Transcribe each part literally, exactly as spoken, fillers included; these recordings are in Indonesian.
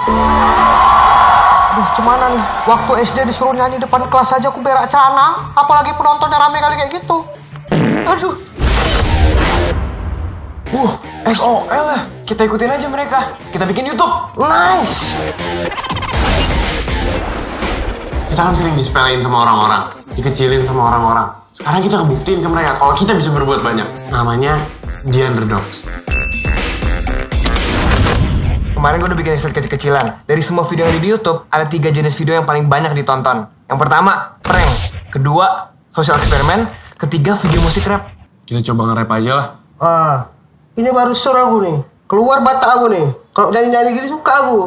Aduh, gimana nih? Waktu S D disuruh nyanyi depan kelas aja aku berak celana. Apalagi penontonnya rame kali kayak gitu. Aduh. Uh, S O L ya? Kita ikutin aja mereka. Kita bikin YouTube. Nice. Kita kan sering disepelein sama orang-orang, dikecilin sama orang-orang. Sekarang kita ngebuktiin ke mereka kalau kita bisa berbuat banyak. Namanya The Underdogs. Kemarin gue udah bikin riset kecil-kecilan. Dari semua video yang ada di YouTube, ada tiga jenis video yang paling banyak ditonton. Yang pertama, prank. Kedua, sosial eksperimen. Ketiga, video musik rap. Kita coba nge-rap aja lah. Ah, ini baru suara aku nih. Keluar batak aku nih. Kalau nyanyi-nyanyi gini suka aku.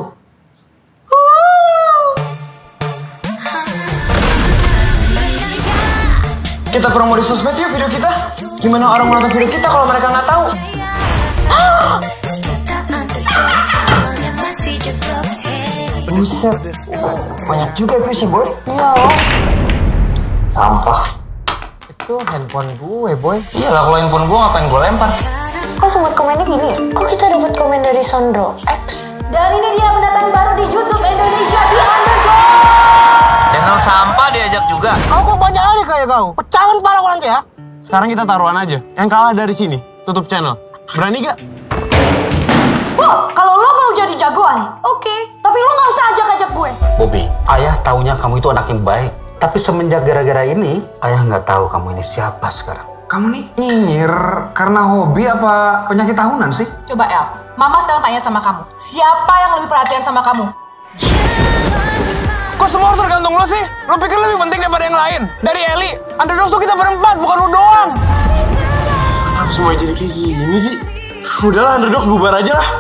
Kita promo di sosmed yuk video kita. Gimana orang menonton video kita kalau mereka nggak tahu? Buset, banyak juga guys ya boy. Iya. Sampah. Itu handphone gue boy. Iyalah kalau handphone gue ngapain gue lempar? Kok sobat komennya gini ya? Kok kita dapat komen dari Sondro X? Dan ini dia pendatang baru di YouTube Indonesia, The Underdog. Channel sampah diajak juga. Kau kok banyak kali kayak kau. Pecahan pala kau nanti ya. Sekarang kita taruhan aja. Yang kalah dari sini, tutup channel. Berani gak? Wah, kalau lo mau jadi jagoan, oke. Okay. Tapi lo nggak usah ajak-ajak gue. Bobby, ayah taunya kamu itu anak yang baik. Tapi semenjak gara-gara ini, ayah nggak tahu kamu ini siapa sekarang. Kamu nih nyinyir karena hobi apa penyakit tahunan sih? Coba El, Mama sekarang tanya sama kamu. Siapa yang lebih perhatian sama kamu? Kok semua harus tergantung lo sih? Lo pikir lebih penting daripada yang lain? Dari Eli, Underdogs tuh kita berempat, bukan lo doang. Kenapa semua jadi kayak gini sih? Udahlah, Underdogs bubar aja lah.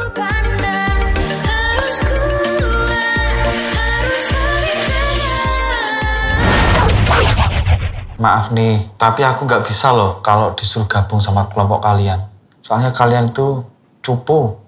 Maaf nih, tapi aku nggak bisa loh kalau disuruh gabung sama kelompok kalian. Soalnya kalian tuh cupu.